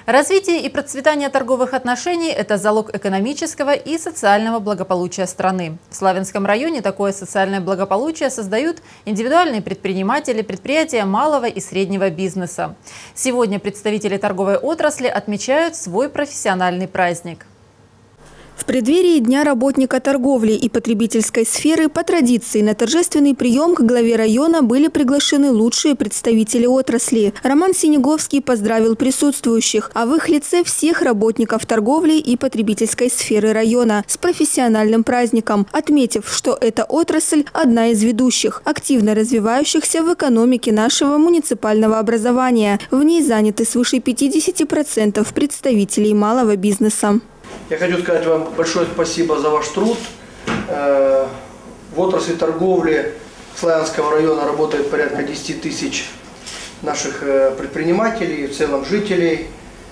Развитие и процветание торговых отношений – это залог экономического и социального благополучия страны. В Славянском районе такое социальное благополучие создают индивидуальные предприниматели, предприятия малого и среднего бизнеса. Сегодня представители торговой отрасли отмечают свой профессиональный праздник. В преддверии Дня работника торговли и потребительской сферы по традиции на торжественный прием к главе района были приглашены лучшие представители отрасли. Роман Синеговский поздравил присутствующих, а в их лице всех работников торговли и потребительской сферы района с профессиональным праздником, отметив, что эта отрасль одна из ведущих, активно развивающихся в экономике нашего муниципального образования. В ней заняты свыше 50% представителей малого бизнеса. Я хочу сказать вам большое спасибо за ваш труд. В отрасли торговли Славянского района работает порядка 10 тысяч наших предпринимателей, в целом жителей.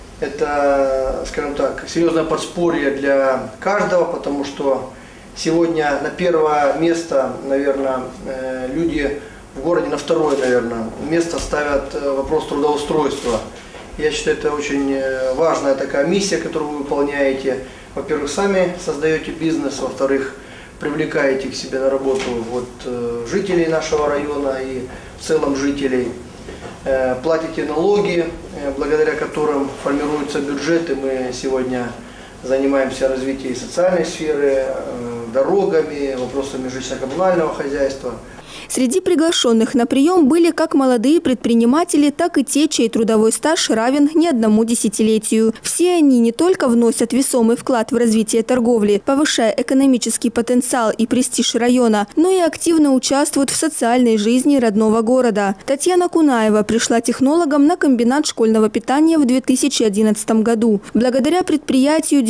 Это, скажем так, серьезное подспорье для каждого, потому что сегодня на первое место, наверное, люди в городе, на второе, наверное, место ставят вопрос трудоустройства. Я считаю, это очень важная такая миссия, которую вы выполняете. Во-первых, сами создаете бизнес, во-вторых, привлекаете к себе на работу жителей нашего района и в целом жителей. Платите налоги, благодаря которым формируются бюджеты. Мы сегодня занимаемся развитием социальной сферы, дорогами, вопросами жилищно-коммунального хозяйства. Среди приглашенных на прием были как молодые предприниматели, так и те, чей трудовой стаж равен не одному десятилетию. Все они не только вносят весомый вклад в развитие торговли, повышая экономический потенциал и престиж района, но и активно участвуют в социальной жизни родного города. Татьяна Кунаева пришла технологом на комбинат школьного питания в 2011 году. Благодаря предприятию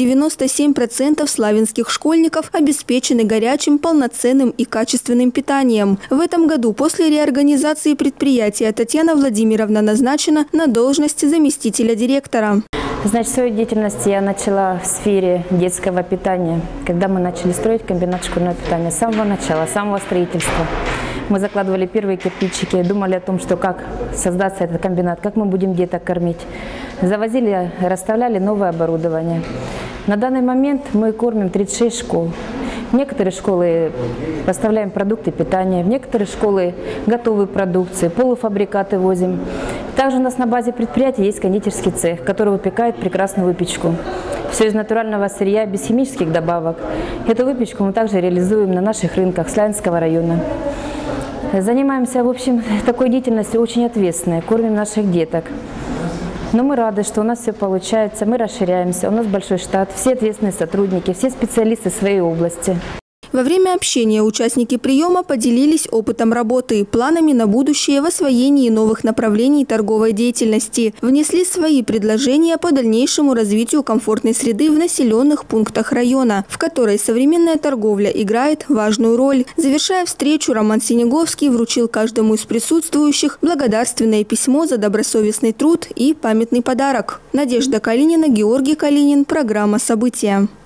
97% славянских школьников обеспечены горячим, полноценным и качественным питанием. В этом году после реорганизации предприятия Татьяна Владимировна назначена на должность заместителя директора. Значит, свою деятельность я начала в сфере детского питания, когда мы начали строить комбинат школьного питания. С самого начала, с самого строительства. Мы закладывали первые кирпичики, думали о том, что как создаться этот комбинат, как мы будем деток кормить. Завозили, расставляли новое оборудование. На данный момент мы кормим 36 школ. В некоторые школы поставляем продукты питания, в некоторые школы готовые продукции, полуфабрикаты возим. Также у нас на базе предприятия есть кондитерский цех, который выпекает прекрасную выпечку. Все из натурального сырья, без химических добавок. Эту выпечку мы также реализуем на наших рынках Славянского района. Занимаемся, в общем, такой деятельностью очень ответственной, кормим наших деток. Но мы рады, что у нас все получается, мы расширяемся, у нас большой штат, все ответственные сотрудники, все специалисты своей области. Во время общения участники приема поделились опытом работы, планами на будущее в освоении новых направлений торговой деятельности. Внесли свои предложения по дальнейшему развитию комфортной среды в населенных пунктах района, в которой современная торговля играет важную роль. Завершая встречу, Роман Синеговский вручил каждому из присутствующих благодарственное письмо за добросовестный труд и памятный подарок. Надежда Калинина, Георгий Калинин. Программа «События».